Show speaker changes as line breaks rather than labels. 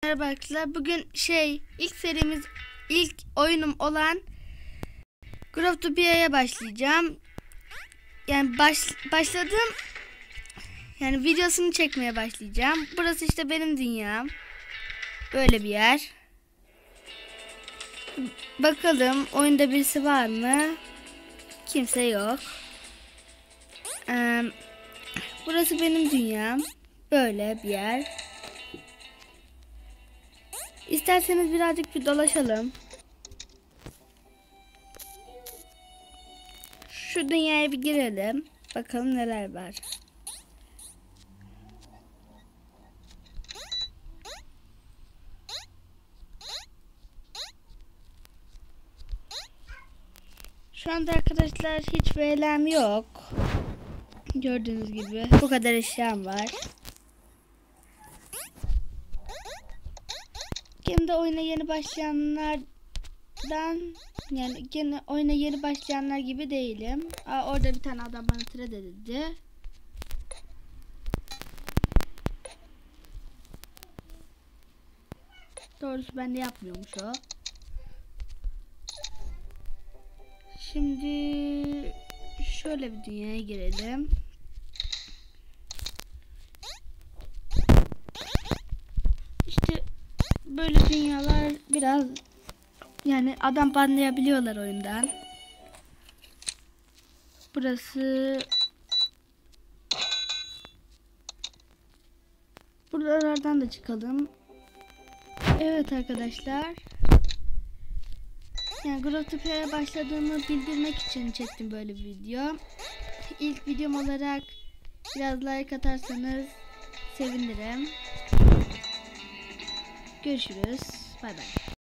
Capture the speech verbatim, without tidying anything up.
Merhaba arkadaşlar. Bugün şey ilk serimiz ilk oyunum olan Growtopia'ya başlayacağım. Yani baş, başladım. Yani videosunu çekmeye başlayacağım. Burası işte benim dünyam. Böyle bir yer. Bakalım oyunda birisi var mı? Kimse yok. Ee, burası benim dünyam. Böyle bir yer. İsterseniz birazcık bir dolaşalım. Şu dünyaya bir girelim. Bakalım neler var. Şu anda arkadaşlar hiç V L'm yok. Gördüğünüz gibi bu kadar eşyam var. Gene de oyuna yeni başlayanlardan, yani gene oyuna yeni başlayanlar gibi değilim. Aa, orada bir tane adam bana trade dedi. Doğrusu ben de yapmıyormuş o. Şimdi şöyle bir dünyaya girelim. İşte böyle dünyalar biraz, yani adam banlayabiliyorlar oyundan. Burası, buralardan da çıkalım. Evet arkadaşlar, yani Growtopia'ya başladığımı bildirmek için çektim böyle bir video. İlk videom olarak biraz like atarsanız sevinirim. Görüşürüz. Bay bay.